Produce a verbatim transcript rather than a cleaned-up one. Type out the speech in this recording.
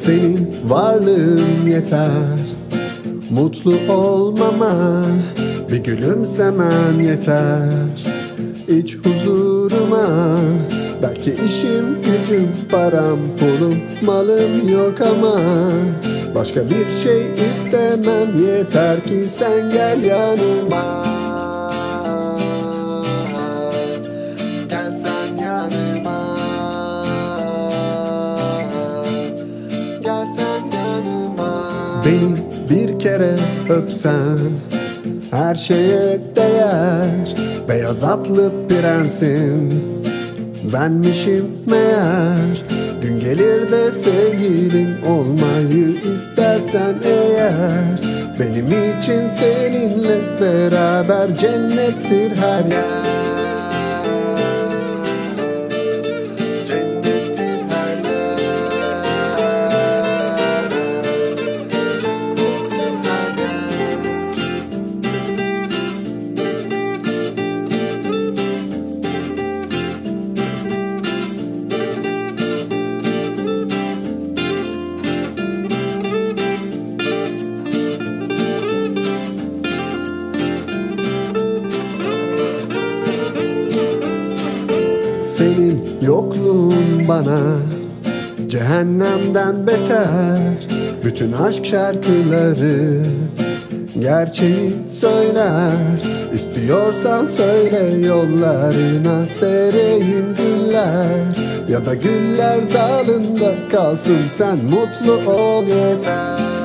Senin varlığın yeter mutlu olmama, bir gülümsemen yeter iç huzuruma. Belki işim gücüm param pulum malım yok ama başka bir şey istemem, yeter ki sen gel yanıma. Gel sen yanıma, gel sen yanıma. Beni bir kere öpsen her şeye değer, beyaz atlı prensim benmişim meğer. Gün gelir de sevgilim olmayı istersen eğer, benim için seninle beraber cennettir her yer. Cennettir her yer. Cennettir her yer. Senin yokluğun bana cehennemden beter. Bütün aşk şarkıları gerçeği söyler. İstiyorsan söyle yollarına sereyim güller, ya da güller dalında kalsın, sen mutlu ol yeter.